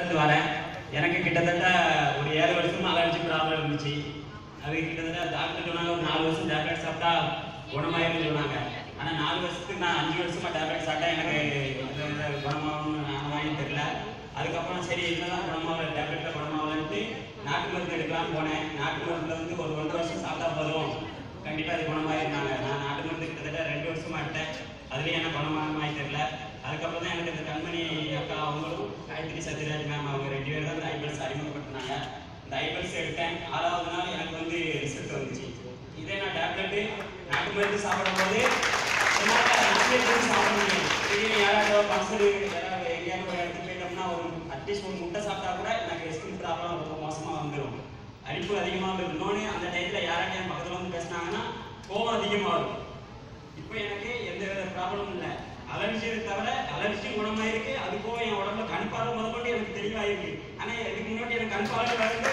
சேலத்துலேருந்து வரேன். எனக்கு கிட்டத்தட்ட ஒரு 7 வருஷமா அலர்ஜி ப்ராப்ளம் இருந்துச்சு. அது கிட்டத்தட்ட டாக்டர் சொன்னாங்க ஒரு 4 வருஷம் டேப்லெட் சாப்பிட்டா குணமாயிருன்னு சொன்னாங்க. ஆனால் 4 வருஷத்துக்கு நான் 5 வருஷமா டேப்லெட் சாப்பிட்டா எனக்கு குணமாகணும்னு தெரியல. அதுக்கப்புறம் சரி என்னதான் குணமாகல டேப்லெட்டில் குணமாகலன்ட்டு நாட்டு மருந்து எடுக்கலாம்னு போனேன். நாட்டு மருந்தில் வந்து ஒரு 1 வருஷம் சாப்பிட்டா போதும் கண்டிப்பாக அது குணமாயிருந்தாங்க. நான் நாட்டு மருந்து கிட்டத்தட்ட 2 வருஷமா எடுத்தேன். அதுலேயும் எனக்கு குணமாகணுமாய் தெரியல. அதுக்கப்புறம் தான் எனக்கு இந்த கண்மணி அக்கா அவங்களும் காயத்ரி சத்யராஜ் மேம் அவங்க 2 பேர் தான் இந்த ஐபல்ஸ் அறிமுகப்படுத்தினாங்க. இந்த ஐபல்ஸ் எடுத்தேன். 6வது நாள் எனக்கு வந்து ரிசல்ட் வந்துச்சு. இதே நான் டேப்லெட்டு நாட்டு மருந்து சாப்பிடும்போது என்னால் நாட்டு மருந்து சாப்பிட முடியும். திடீர்னு யாராவது ஃபங்க்ஷன் யாராவது எங்கேயாவது ஒரு இடத்துக்கு போயிட்டோம்னா ஒரு அட்லீஸ்ட் ஒரு முட்டை சாப்பிட்டா கூட எனக்கு ஸ்கின் ப்ராப்ளம் ரொம்ப மோசமாக வந்துடும். அரிப்பு அதிகமாக இருக்கணும்னு அந்த டயத்தில் யாராவது என் பக்கத்தில் வந்து பேசினாங்கன்னா கோவம் அதிகமாகும். இப்போ எனக்கு எந்த வித ப்ராப்ளமும் இல்லை. அலர்ஜியை தவிர அலர்ஜி குணமாயிருக்கு. அது போக என் உடம்புல கண் பார்வை முதற்கொண்டு எனக்கு தெளிவாயிருக்கு. ஆனால் இதுக்கு முன்னாடி எனக்கு கண் பார்வை வந்து